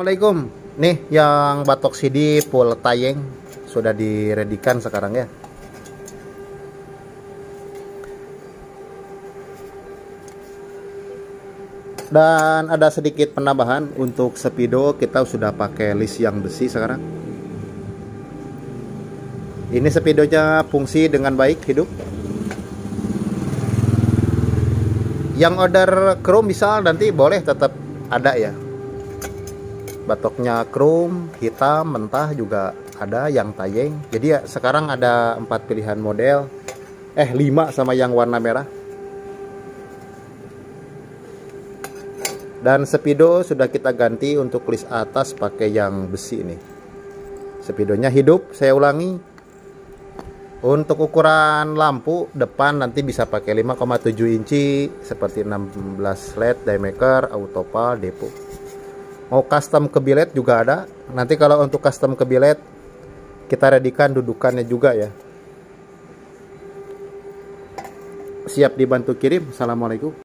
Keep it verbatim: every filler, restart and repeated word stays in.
Assalamualaikum. Nih yang batok C D full tayeng sudah diredikan sekarang ya. Dan ada sedikit penambahan untuk speedo, kita sudah pakai list yang besi sekarang. Ini speedonya fungsi dengan baik, hidup. Yang order chrome misal nanti boleh tetap ada ya. Batoknya chrome, hitam, mentah juga ada yang tayeng. Jadi ya sekarang ada empat pilihan model. Eh lima sama yang warna merah. Dan speedo sudah kita ganti untuk list atas pakai yang besi ini. Speedonya hidup, saya ulangi. Untuk ukuran lampu depan nanti bisa pakai lima koma tujuh inci seperti enam belas L E D, diemaker, autopal, depo. Mau custom ke biled juga ada. Nanti kalau untuk custom ke biled kita redikan dudukannya juga ya. Siap dibantu kirim. Assalamualaikum.